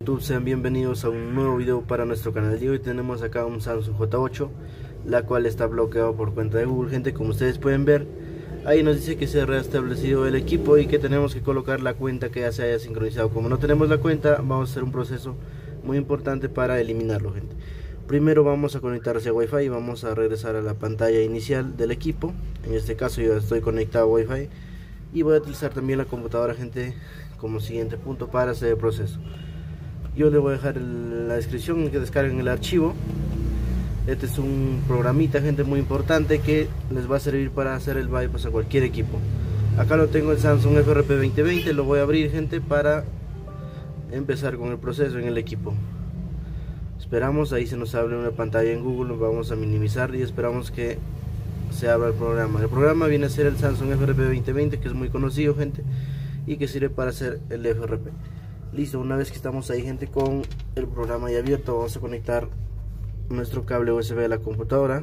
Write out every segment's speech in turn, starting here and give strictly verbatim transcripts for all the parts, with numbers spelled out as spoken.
YouTube, sean bienvenidos a un nuevo video para nuestro canal. Y hoy tenemos acá un Samsung J ocho, la cual está bloqueado por cuenta de Google. Gente, como ustedes pueden ver, ahí nos dice que se ha restablecido el equipo y que tenemos que colocar la cuenta que ya se haya sincronizado. Como no tenemos la cuenta, vamos a hacer un proceso muy importante para eliminarlo, gente. Primero vamos a conectarse a Wi-Fi y vamos a regresar a la pantalla inicial del equipo. En este caso yo estoy conectado a Wi-Fi y voy a utilizar también la computadora, gente, como siguiente punto para hacer el proceso. Yo le voy a dejar en la descripción que descarguen el archivo. Este es un programita, gente, muy importante que les va a servir para hacer el bypass a cualquier equipo. Acá lo tengo, el Samsung F R P veinte veinte. Lo voy a abrir, gente, para empezar con el proceso en el equipo. Esperamos, ahí se nos abre una pantalla en Google, lo vamos a minimizar y esperamos que se abra el programa. El programa viene a ser el Samsung F R P veinte veinte, que es muy conocido, gente, y que sirve para hacer el F R P. Listo, una vez que estamos ahí, gente, con el programa ya abierto, vamos a conectar nuestro cable U S B a la computadora.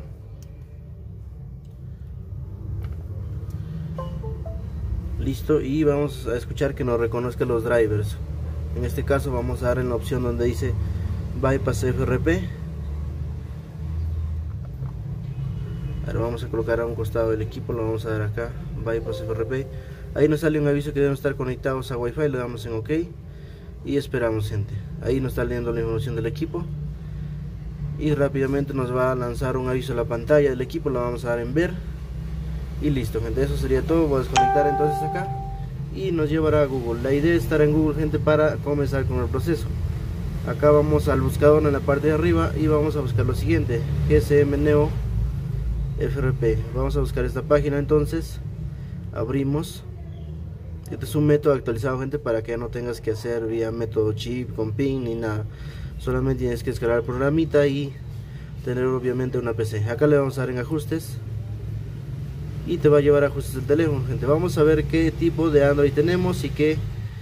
Listo, y vamos a escuchar que nos reconozca los drivers. En este caso vamos a dar en la opción donde dice Bypass F R P. Ahora vamos a colocar a un costado del equipo, lo vamos a dar acá, Bypass F R P. Ahí nos sale un aviso que deben estar conectados a Wi-Fi, le damos en OK y esperamos, gente. Ahí nos está leyendo la información del equipo y rápidamente nos va a lanzar un aviso a la pantalla del equipo, lo vamos a dar en ver y listo, gente. Eso sería todo. Voy a desconectar entonces acá y nos llevará a Google. La idea es estar en Google, gente, para comenzar con el proceso. Acá vamos al buscador en la parte de arriba y vamos a buscar lo siguiente: G S M Neo F R P. Vamos a buscar esta página, entonces abrimos. Este es un método actualizado, gente, para que no tengas que hacer vía método chip con pin ni nada. Solamente tienes que descargar el programita y tener obviamente una P C. Acá le vamos a dar en ajustes y te va a llevar a ajustes del teléfono, gente. Vamos a ver qué tipo de Android tenemos y qué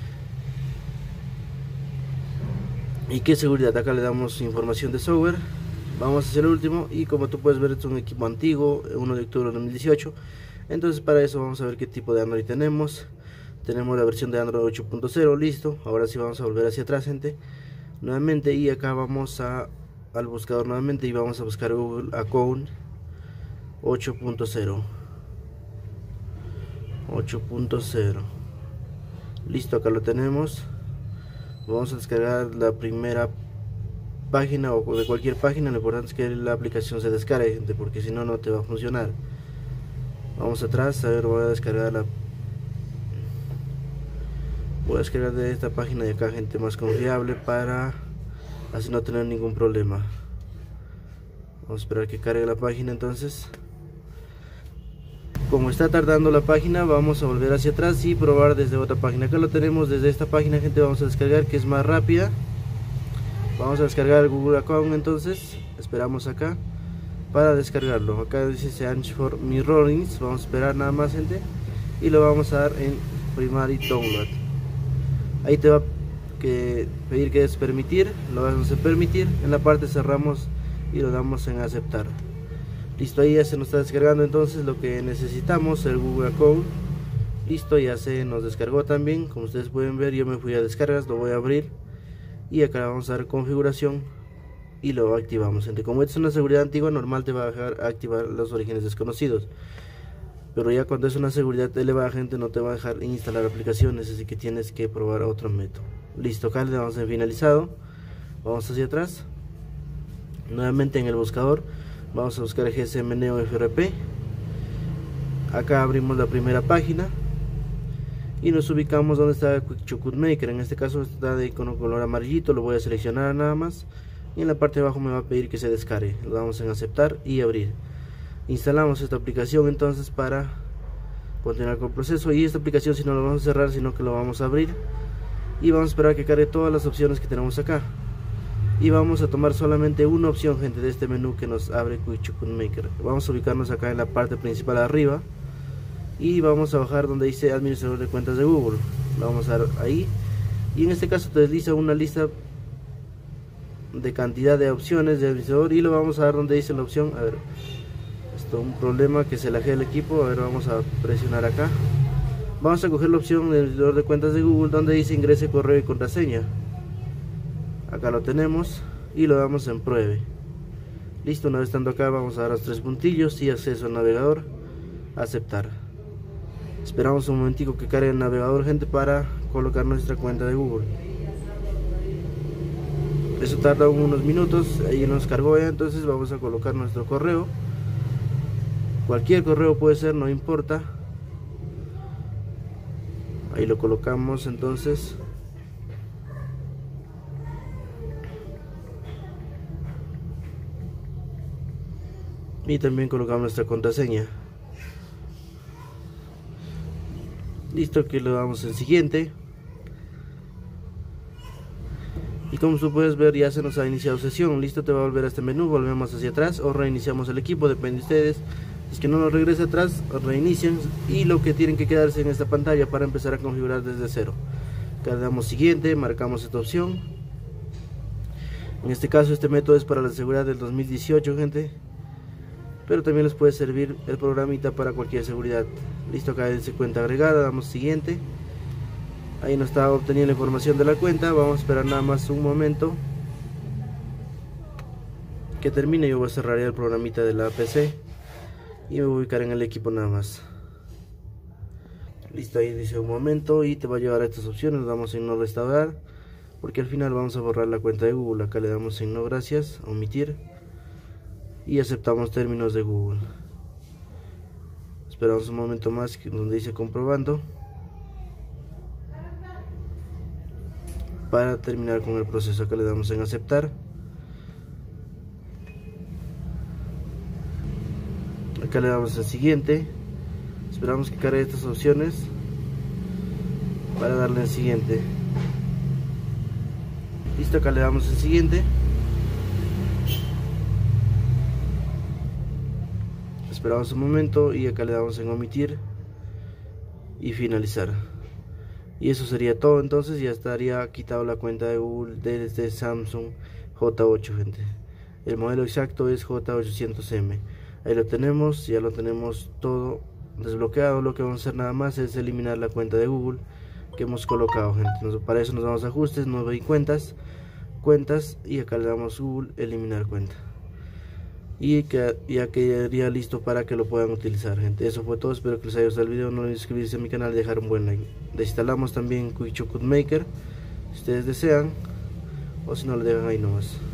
y qué seguridad. Acá le damos información de software. Vamos a hacer el último y como tú puedes ver, es un equipo antiguo, uno de octubre de dos mil dieciocho. Entonces para eso vamos a ver qué tipo de Android tenemos. Tenemos la versión de Android ocho punto cero. Listo, ahora sí vamos a volver hacia atrás, gente, nuevamente, y acá vamos a al buscador nuevamente y vamos a buscar Google Account ocho punto cero. ocho punto cero. Listo, acá lo tenemos. Vamos a descargar la primera página o de cualquier página. Lo importante es que la aplicación se descargue, gente, porque si no, no te va a funcionar. Vamos atrás, a ver, voy a descargar la voy a descargar de esta página de acá, gente, más confiable, para así no tener ningún problema. Vamos a esperar que cargue la página. Entonces, como está tardando la página, vamos a volver hacia atrás y probar desde otra página. Acá lo tenemos desde esta página, gente. Vamos a descargar, que es más rápida. Vamos a descargar el Google Account. Entonces esperamos acá para descargarlo. Acá dice Search for Mirrorings. Vamos a esperar nada más, gente, y lo vamos a dar en Primary Download. Ahí te va a que pedir que es permitir, lo vamos a permitir. En la parte cerramos y lo damos en aceptar. Listo, ahí ya se nos está descargando entonces lo que necesitamos, el Google Account. Listo, ya se nos descargó también. Como ustedes pueden ver, yo me fui a descargas, lo voy a abrir y acá vamos a dar configuración y lo activamos, gente. Como esta es una seguridad antigua, normal te va a dejar activar los orígenes desconocidos, pero ya cuando es una seguridad elevada, gente, no te va a dejar instalar aplicaciones, así que tienes que probar otro método. Listo, acá le damos en finalizado. Vamos hacia atrás, nuevamente en el buscador vamos a buscar G S M Neo F R P. Acá abrimos la primera página y nos ubicamos donde está Quick Shortcut Maker. En este caso está de icono color amarillito, lo voy a seleccionar nada más y en la parte de abajo me va a pedir que se descargue. Lo damos en aceptar y abrir. Instalamos esta aplicación entonces para continuar con el proceso, y esta aplicación si no lo vamos a cerrar, sino que lo vamos a abrir y vamos a esperar a que cargue todas las opciones que tenemos acá y vamos a tomar solamente una opción, gente, de este menú que nos abre Quick Shortcut Maker. Vamos a ubicarnos acá en la parte principal arriba y vamos a bajar donde dice administrador de cuentas de Google. Lo vamos a dar ahí y en este caso te desliza una lista de cantidad de opciones de administrador y lo vamos a dar donde dice la opción, a ver, esto un problema que se laje el equipo. A ver, vamos a presionar acá, vamos a coger la opción del administrador de cuentas de Google donde dice ingrese correo y contraseña. Acá lo tenemos y lo damos en pruebe. Listo, una vez estando acá vamos a dar los tres puntillos y acceso al navegador, aceptar. Esperamos un momentico que cargue el navegador, gente, para colocar nuestra cuenta de Google. Eso tarda unos minutos, ahí nos cargó ya. Entonces vamos a colocar nuestro correo, cualquier correo puede ser, no importa. Ahí lo colocamos entonces. Y también colocamos nuestra contraseña. Listo, aquí le damos en siguiente. Y como tú puedes ver, ya se nos ha iniciado sesión. Listo, te va a volver a este menú, volvemos hacia atrás o reiniciamos el equipo, depende de ustedes. Si es que no nos regresa atrás, reinician. Y lo que tienen que quedarse en esta pantalla para empezar a configurar desde cero. Acá le damos siguiente, marcamos esta opción. En este caso este método es para la seguridad del dos mil dieciocho, gente, pero también les puede servir el programita para cualquier seguridad. Listo, acá dice cuenta agregada, damos siguiente. Ahí nos está obteniendo la información de la cuenta. Vamos a esperar nada más un momento que termine. Yo voy a cerrar ya el programita de la P C y me voy a ubicar en el equipo nada más. Listo, ahí dice un momento y te va a llevar a estas opciones. Le damos en no restaurar porque al final vamos a borrar la cuenta de Google. Acá le damos en no gracias, omitir, y aceptamos términos de Google. Esperamos un momento más donde dice comprobando para terminar con el proceso. Acá le damos en aceptar. Acá le damos en siguiente. Esperamos que cargue estas opciones para darle en siguiente. Listo, acá le damos en siguiente. Esperamos un momento y acá le damos en omitir y finalizar. Y eso sería todo. Entonces ya estaría quitado la cuenta de Google desde Samsung J ocho, gente. El modelo exacto es J ochocientos M. Ahí lo tenemos, ya lo tenemos todo desbloqueado. Lo que vamos a hacer nada más es eliminar la cuenta de Google que hemos colocado, gente. Para eso nos vamos a ajustes, nueve y cuentas, cuentas, y acá le damos Google, eliminar cuenta. Y que ya quedaría listo para que lo puedan utilizar, gente. Eso fue todo, espero que les haya gustado el video. No olviden suscribirse a mi canal y dejar un buen like. Desinstalamos también Quick Shortcut Maker si ustedes desean, o si no, le dejan ahí nomás.